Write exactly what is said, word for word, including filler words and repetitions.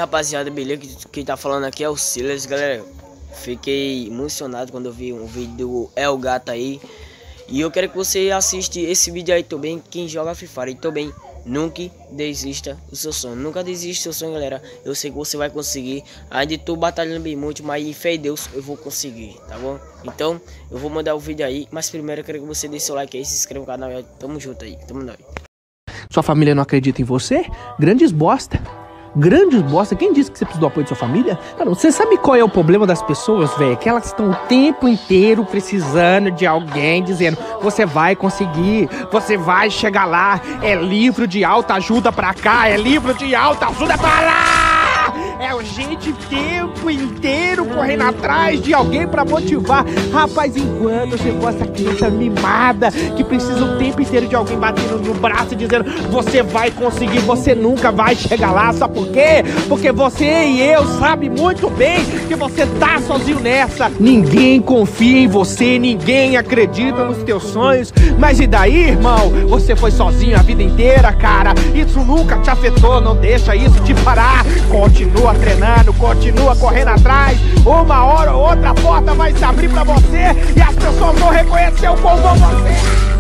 Rapaziada, beleza? Que, que tá falando aqui é o Silas, galera. Fiquei emocionado quando eu vi um vídeo do El Gato aí. E eu quero que você assista esse vídeo aí também. Quem joga Free Fire também, nunca desista do seu sonho. Nunca desista do seu sonho, galera. Eu sei que você vai conseguir. Ainda tô batalhando bem muito, mas em fé em Deus eu vou conseguir, tá bom? Então eu vou mandar o vídeo aí. Mas primeiro eu quero que você deixe seu like aí, se inscreva no canal. Tamo junto aí, tamo nós. Sua família não acredita em você? Grandes bosta. Grandes bosta. Quem disse que você precisa do apoio de sua família? Cara, você sabe qual é o problema das pessoas, velho? Que elas estão o tempo inteiro precisando de alguém dizendo: você vai conseguir, você vai chegar lá. É livro de alta ajuda pra cá, é livro de alta ajuda pra lá. É o gente o tempo inteiro correndo atrás de alguém pra motivar. Rapaz, enquanto você for essa criança mimada que precisa o tempo inteiro de alguém batendo no braço dizendo: você vai conseguir, você nunca vai chegar lá. Sabe por quê? Porque você e eu sabe muito bem que você tá sozinho nessa. Ninguém confia em você, ninguém acredita nos teus sonhos. Mas e daí, irmão? Você foi sozinho a vida inteira, cara. Isso nunca te afetou, não deixa isso te parar. Continua treinando, continua correndo atrás. Uma hora ou outra porta vai se abrir pra você e as pessoas vão reconhecer o quão bom você é.